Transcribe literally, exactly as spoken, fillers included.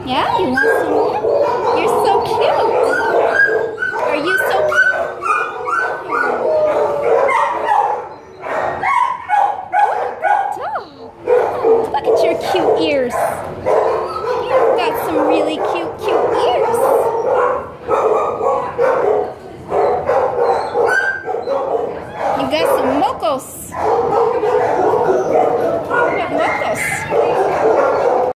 Yeah, you want some more? You're so cute. Are you so cute? Oh, look at your cute ears. You've got some really cute, cute ears. You got some mocos.